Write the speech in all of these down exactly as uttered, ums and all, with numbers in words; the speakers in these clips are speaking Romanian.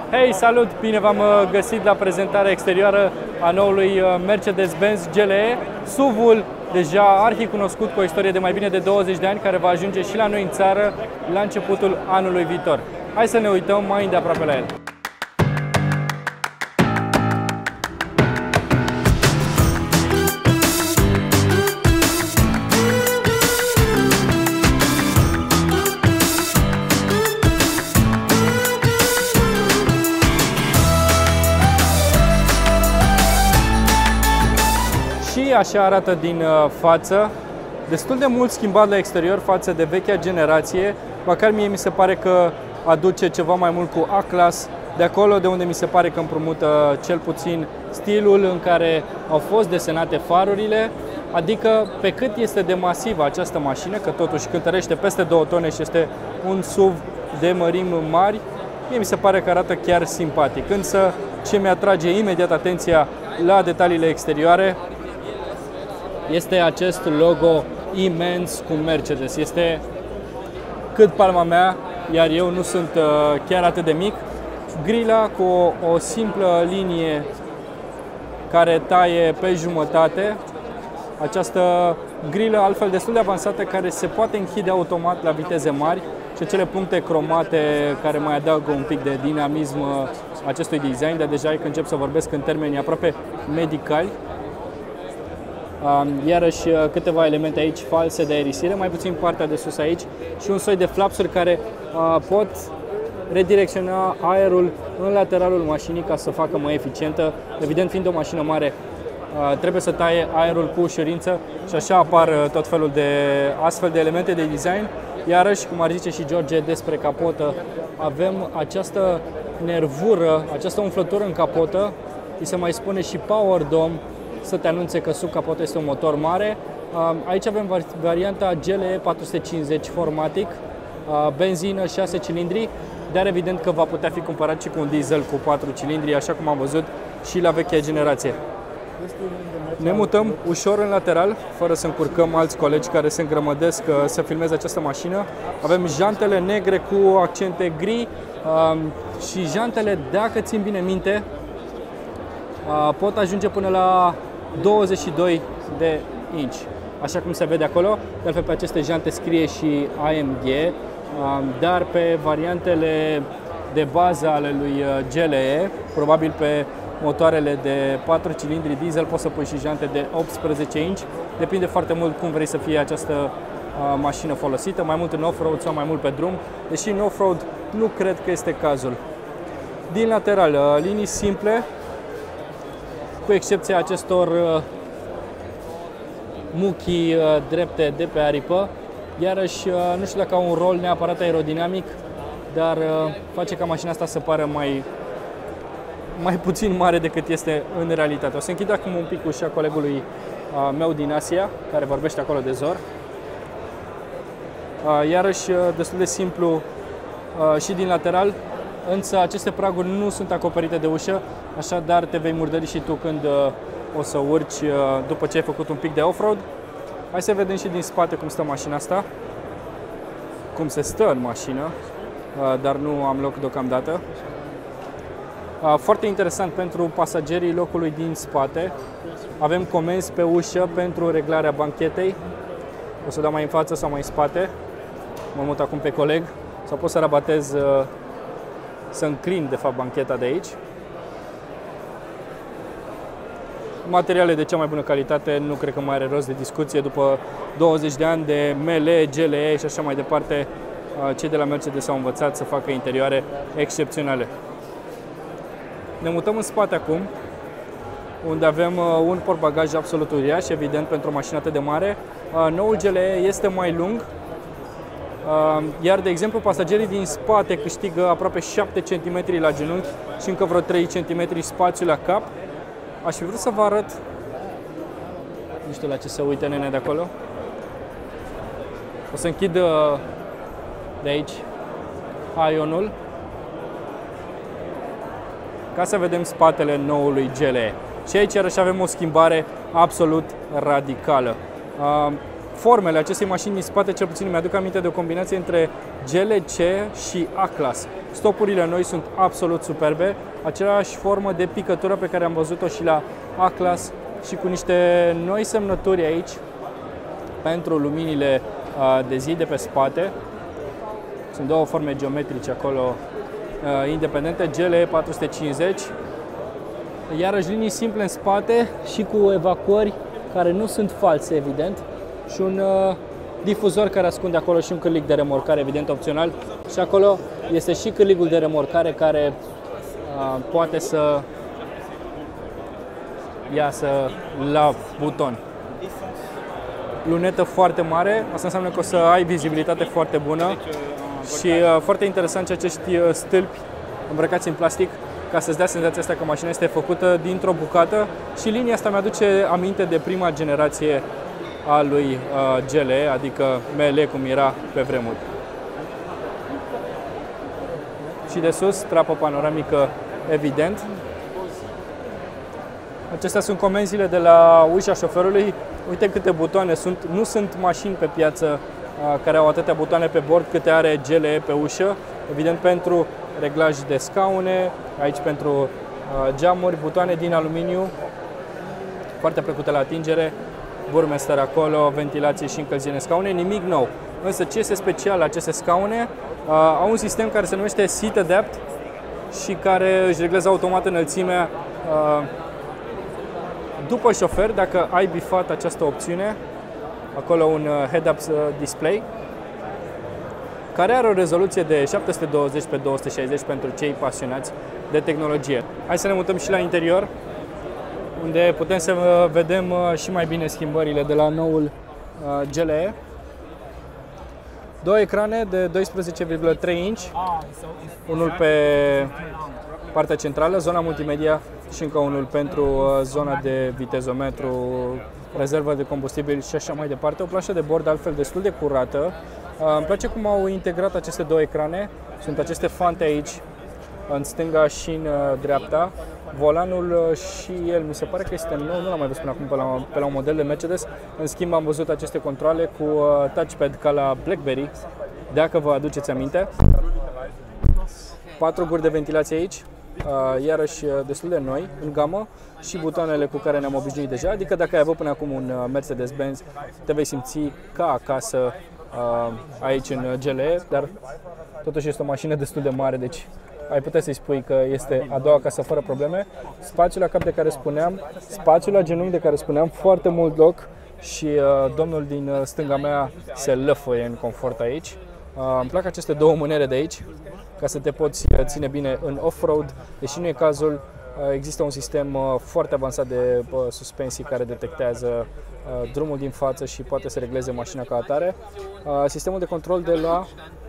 Hei, salut! Bine v-am găsit la prezentarea exterioară a noului Mercedes-Benz G L E, S U V-ul deja arhicunoscut cu o istorie de mai bine de douăzeci de ani, care va ajunge și la noi în țară la începutul anului viitor. Hai să ne uităm mai îndeaproape la el. Și așa arată din față, destul de mult schimbat la exterior față de vechea generație, măcar mie mi se pare că aduce ceva mai mult cu A-Class, de acolo de unde mi se pare că împrumută cel puțin stilul în care au fost desenate farurile, adică pe cât este de masivă această mașină, că totuși cântărește peste două tone și este un S U V de mărimi mari, mie mi se pare că arată chiar simpatic. Însă ce mi-atrage imediat atenția la detaliile exterioare este acest logo imens cu Mercedes. Este cât palma mea, iar eu nu sunt chiar atât de mic. Grila cu o, o simplă linie care taie pe jumătate. Această grilă altfel destul de avansată, care se poate închide automat la viteze mari, și acele puncte cromate care mai adaugă un pic de dinamism acestui design, dar deja că încep să vorbesc în termeni aproape medicali. Iarăși câteva elemente aici false de aerisire, mai puțin partea de sus aici, și un soi de flapsuri care pot redirecționa aerul în lateralul mașinii ca să o facă mai eficientă. Evident, fiind o mașină mare, trebuie să taie aerul cu ușurință și așa apar tot felul de astfel de elemente de design. Iarăși, cum ar zice și George despre capotă, avem această nervură, această umflătură în capotă, îi se mai spune și Power Dome, să te anunțe că sub capotă este un motor mare. Aici avem varianta G L E patru sute cincizeci four matic, benzină, șase cilindri, dar evident că va putea fi cumpărat și cu un diesel cu patru cilindri, așa cum am văzut și la vechea generație. Ne mutăm ușor în lateral, fără să încurcăm alți colegi care se îngrămădesc să filmeze această mașină. Avem jantele negre cu accente gri și jantele, dacă țin bine minte, pot ajunge până la douăzeci și doi de inci, așa cum se vede acolo. De altfel, pe aceste jante scrie și A M G, dar pe variantele de bază ale lui G L E, probabil pe motoarele de patru cilindri diesel, poți să pui și jante de optsprezece inci. Depinde foarte mult cum vrei să fie această mașină folosită, mai mult în off-road sau mai mult pe drum, deși în off-road nu cred că este cazul. Din lateral, linii simple, cu excepția acestor muchii drepte de pe aripă. Iarăși, nu știu dacă au un rol neapărat aerodinamic, dar face ca mașina asta să pară mai, mai puțin mare decât este în realitate. O să închid acum un pic ușa colegului meu din Asia, care vorbește acolo de zor. Iarăși, destul de simplu și din lateral, însă aceste praguri nu sunt acoperite de ușă, așadar te vei murdări și tu când o să urci după ce ai făcut un pic de off-road. Hai să vedem și din spate cum stă mașina asta, cum se stă în mașină, dar nu am loc deocamdată. Foarte interesant pentru pasagerii locului din spate. Avem comenzi pe ușă pentru reglarea banchetei. O să dau mai în față sau mai în spate. Mă mut acum pe coleg, sau pot să rabatez, să înclin de fapt bancheta de aici. Materiale de cea mai bună calitate, nu cred că mai are rost de discuție. După douăzeci de ani de M L, G L E și așa mai departe, cei de la Mercedes au învățat să facă interioare excepționale. Ne mutăm în spate acum, unde avem un portbagaj absolut uriaș, evident, pentru o mașină atât de mare. Noul G L E este mai lung, iar, de exemplu, pasagerii din spate câștigă aproape șapte centimetri la genunchi și încă vreo trei centimetri spațiu la cap. Aș fi vrut să vă arăt, nu știu la ce se uită nene de acolo. O să închid de aici aionul ca să vedem spatele noului G L E. Și aici iarăși avem o schimbare absolut radicală. Formele acestei mașini din spate, cel puțin mi-aduc aminte de o combinație între G L C și A-Class. Stopurile noi sunt absolut superbe, același formă de picătură pe care am văzut-o și la A-Class și cu niște noi semnături aici pentru luminile de zi de pe spate. Sunt două forme geometrice acolo independente, G L E patru sute cincizeci. Iarăși linii simple în spate și cu evacuări care nu sunt false, evident, și un uh, difuzor care ascunde acolo și un cârlig de remorcare, evident opțional. Și acolo este și cârligul de remorcare care uh, poate să iasă la buton. Lunetă foarte mare, asta înseamnă că o să ai vizibilitate foarte bună și uh, foarte interesant și acești uh, stâlpi îmbrăcați în plastic, ca să-ți dea senzația asta că mașina este făcută dintr-o bucată și linia asta mi-aduce aminte de prima generație a lui uh, G L E, adică M L E cum era pe vremuri. Și de sus, trapă panoramică, evident. Acestea sunt comenzile de la ușa șoferului. Uite câte butoane sunt. Nu sunt mașini pe piață uh, care au atâtea butoane pe bord câte are G L E pe ușă. Evident pentru reglaj de scaune, aici pentru uh, geamuri, butoane din aluminiu, foarte plăcute la atingere, burmester acolo, ventilație și încălzire în scaune, nimic nou. Însă ce este special la aceste scaune? Uh, au un sistem care se numește Seat Adapt și care își reglează automat înălțimea uh, după șofer, dacă ai bifat această opțiune, acolo un uh, head-up display, care are o rezoluție de șapte sute douăzeci pe două sute șaizeci pentru cei pasionați de tehnologie. Hai să ne mutăm și la interior, unde putem să vedem și mai bine schimbările de la noul G L E. Două ecrane de doisprezece virgulă trei inch, unul pe partea centrală, zona multimedia, și încă unul pentru zona de vitezometru, rezervă de combustibil și așa mai departe. O planșă de bord altfel destul de curată. Îmi place cum au integrat aceste două ecrane. Sunt aceste fante aici, în stânga și în dreapta. Volanul și el mi se pare că este nou, nu l-am mai văzut până acum pe la, pe la un model de Mercedes. În schimb am văzut aceste controle cu touchpad ca la BlackBerry, dacă vă aduceți aminte. Patru guri de ventilație aici, iarăși destul de noi în gamă, și butoanele cu care ne-am obișnuit deja, adică dacă ai avut până acum un Mercedes-Benz, te vei simți ca acasă aici în G L E, dar totuși este o mașină destul de mare, deci ai putea să-i spui că este a doua casă fără probleme. Spațiul la cap de care spuneam, spațiul la genunchi de care spuneam, foarte mult loc și uh, domnul din stânga mea se lăfăie în confort aici. Uh, îmi plac aceste două mânere de aici, ca să te poți ține bine în off-road, deși nu e cazul. Uh, există un sistem uh, foarte avansat de uh, suspensii care detectează uh, drumul din față și poate să regleze mașina ca atare. Uh, sistemul de control de la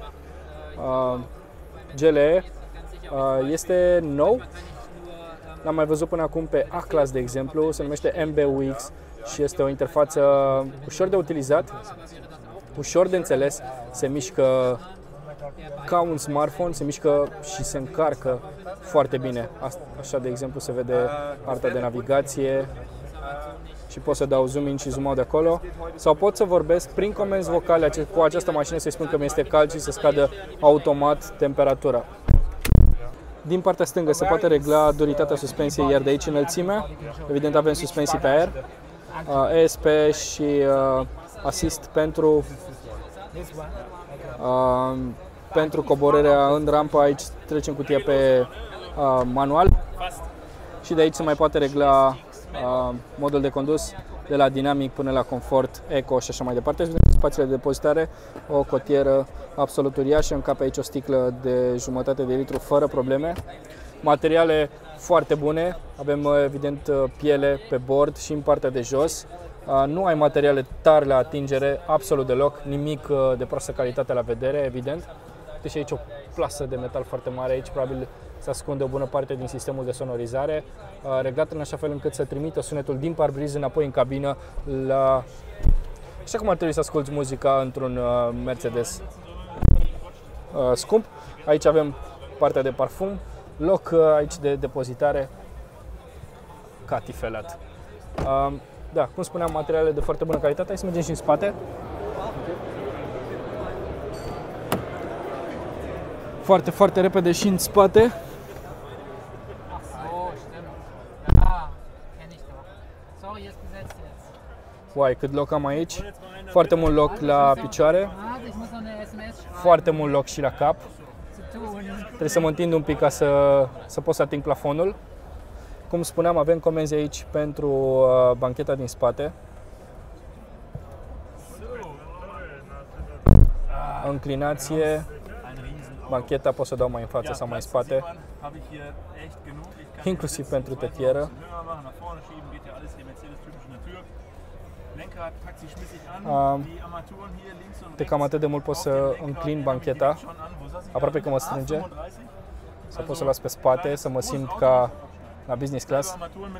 uh, G L E uh, este nou. L-am mai văzut până acum pe A-Class, de exemplu, se numește M B U X și este o interfață ușor de utilizat, ușor de înțeles, se mișcă ca un smartphone, se mișcă și se încarcă foarte bine. Așa, de exemplu, se vede arta de navigație și pot să dau zoom in și zoom out de acolo, sau pot să vorbesc prin comenzi vocale cu această mașină, să-i spun că mi este cald și să scadă automat temperatura. Din partea stângă se poate regla duritatea suspensiei, iar de aici înălțimea. Evident avem suspensii pe aer, E S P și assist pentru, pentru coborârea în rampă. Aici trecem cutia pe manual și de aici se mai poate regla modul de condus de la dinamic până la confort, eco și așa mai departe. Spațiile de depozitare, o cotieră absolut uriașă, încape aici o sticlă de jumătate de litru fără probleme. Materiale foarte bune, avem evident piele pe bord și în partea de jos. Nu ai materiale tari la atingere, absolut deloc, nimic de proastă calitate la vedere, evident. Deci aici o plasă de metal foarte mare, aici probabil se ascunde o bună parte din sistemul de sonorizare, reglat în așa fel încât să trimită sunetul din parbriz înapoi în cabină, la... așa cum ar trebui să asculti muzica într-un Mercedes scump. Aici avem partea de parfum, loc aici de depozitare catifelat. Da, cum spuneam, materiale de foarte bună calitate. Hai să mergem și în spate. foarte, foarte repede și în spate. Uai, cât loc am aici. Foarte mult loc la picioare. Foarte mult loc și la cap. Trebuie să mă întind un pic ca să, să pot să ating plafonul. Cum spuneam, avem comenzi aici pentru uh, bancheta din spate. Înclinație. Bancheta pot să dau mai în față sau mai în spate. Inclusiv pentru tetieră. Uh, de cam atât de mult pot să înclin bancheta, aproape că mă strânge, să pot să las pe spate, să mă simt ca la business class.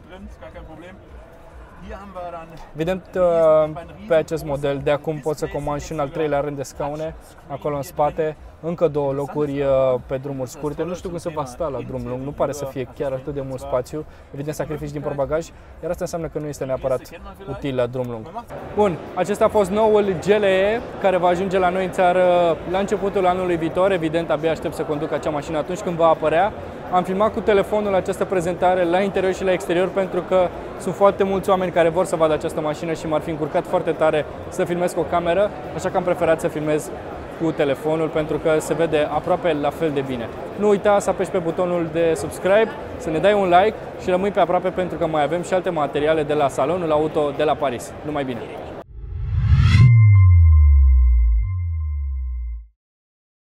Evident, pe acest model de acum pot să comand și un al treilea rând de scaune, acolo în spate, încă două locuri pe drumuri scurte. Nu știu cum se va sta la drum lung, nu pare să fie chiar atât de mult spațiu, evident sacrifici din portbagaj, iar asta înseamnă că nu este neapărat util la drum lung. Bun, acesta a fost noul G L E care va ajunge la noi în țară la începutul anului viitor, evident abia aștept să conduc acea mașină atunci când va apărea. Am filmat cu telefonul această prezentare la interior și la exterior pentru că sunt foarte mulți oameni care vor să vadă această mașină și m-ar fi încurcat foarte tare să filmez cu o cameră, așa că am preferat să filmez cu telefonul pentru că se vede aproape la fel de bine. Nu uita să apeși pe butonul de subscribe, să ne dai un like și rămâi pe aproape pentru că mai avem și alte materiale de la Salonul Auto de la Paris. Numai bine!